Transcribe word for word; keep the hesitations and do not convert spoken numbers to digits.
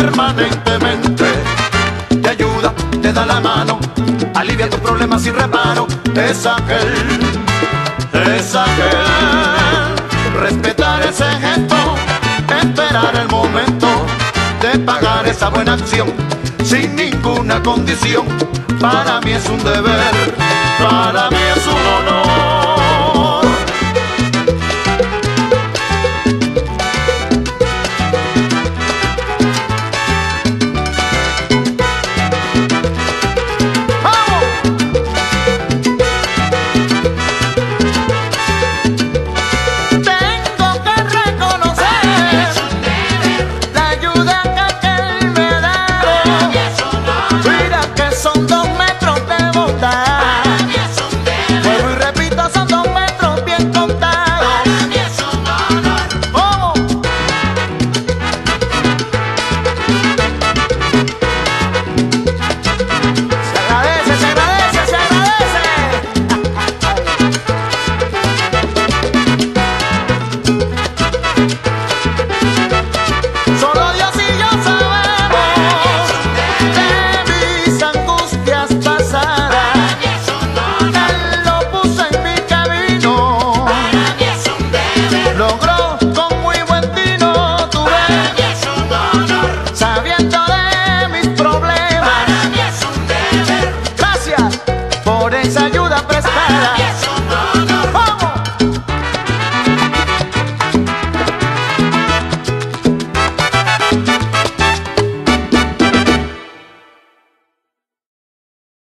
permanentemente. Te ayuda, te da la mano, alivia tus problemas sin reparo. Es aquel, es aquel. Respetar ese gesto, esperar el momento de pagar esa buena acción sin ninguna condición. Para mí es un deber, para mí es un honor.